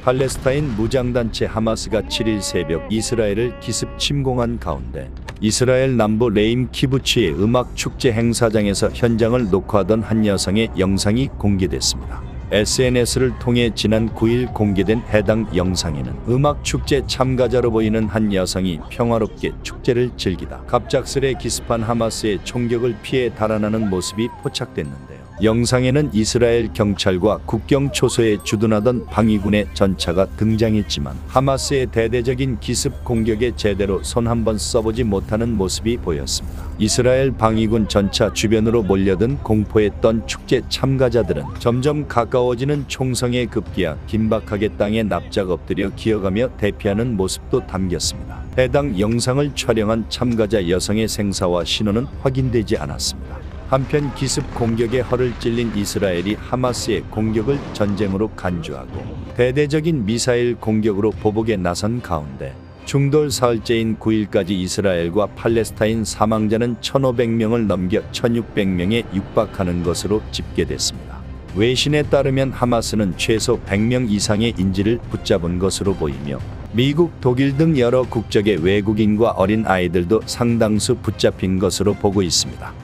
팔레스타인 무장단체 하마스가 7일 새벽 이스라엘을 기습 침공한 가운데 이스라엘 남부 레임 키부츠의 음악 축제 행사장에서 현장을 녹화하던 한 여성의 영상이 공개됐습니다. SNS를 통해 지난 9일 공개된 해당 영상에는 음악 축제 참가자로 보이는 한 여성이 평화롭게 축제를 즐기다 갑작스레 기습한 하마스의 총격을 피해 달아나는 모습이 포착됐는데요. 영상에는 이스라엘 경찰과 국경 초소에 주둔하던 방위군의 전차가 등장했지만 하마스의 대대적인 기습 공격에 제대로 손 한번 써보지 못하는 모습이 보였습니다. 이스라엘 방위군 전차 주변으로 몰려든 공포에 떤 축제 참가자들은 점점 가까워지는 총성에 급기야 긴박하게 땅에 납작 엎드려 기어가며 대피하는 모습도 담겼습니다. 해당 영상을 촬영한 참가자 여성의 생사와 신원은 확인되지 않았습니다. 한편 기습 공격에 허를 찔린 이스라엘이 하마스의 공격을 전쟁으로 간주하고 대대적인 미사일 공격으로 보복에 나선 가운데 중돌 사흘째인 9일까지 이스라엘과 팔레스타인 사망자는 1,500명을 넘겨 1,600명에 육박하는 것으로 집계됐습니다. 외신에 따르면 하마스는 최소 100명 이상의 인질을 붙잡은 것으로 보이며 미국, 독일 등 여러 국적의 외국인과 어린 아이들도 상당수 붙잡힌 것으로 보고 있습니다.